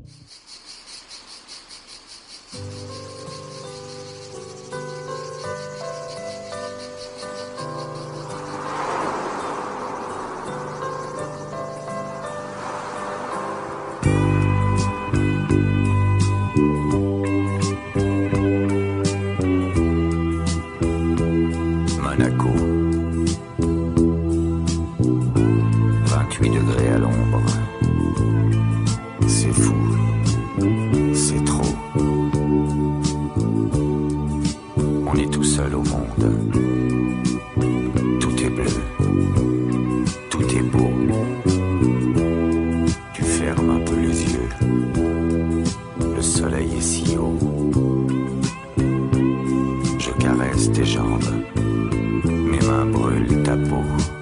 Monaco, 28 degrés à l'ombre. C'est fou, c'est trop. On est tout seul au monde. Tout est bleu, tout est beau. Tu fermes un peu les yeux. Le soleil est si haut. Je caresse tes jambes. Mes mains brûlent ta peau.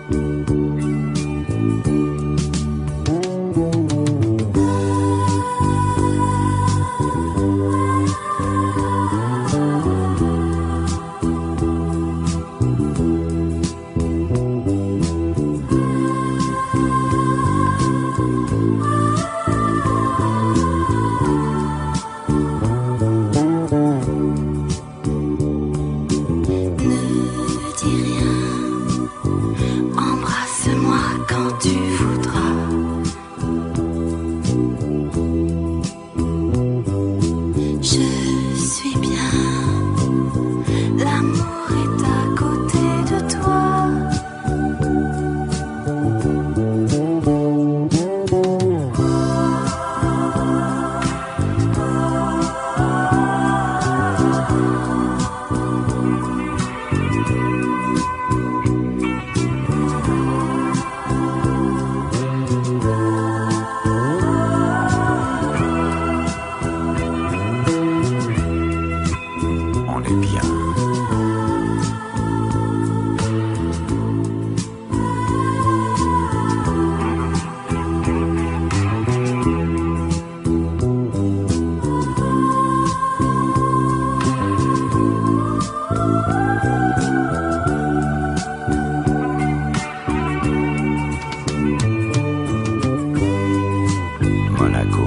Monaco,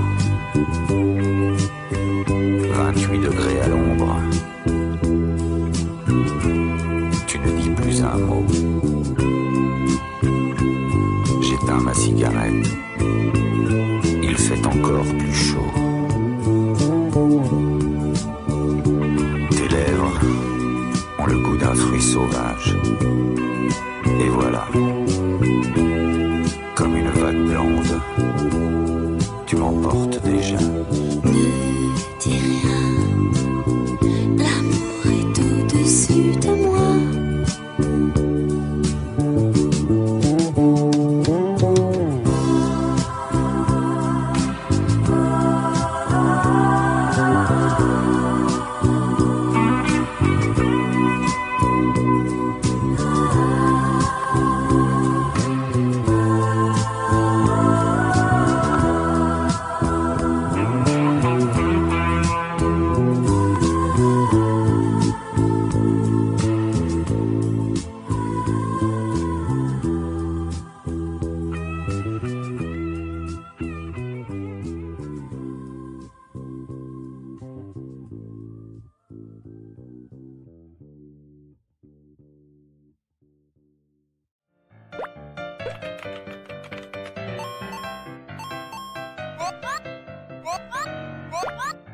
28 degrés à l'ombre. Tu ne dis plus un mot. J'éteins ma cigarette. Il fait encore plus chaud. Tes lèvres ont le goût d'un fruit sauvage. Et voilà, comme une vague blonde, tu m'emportes déjà. Ne dis rien, l'amour est au-dessus de moi. What?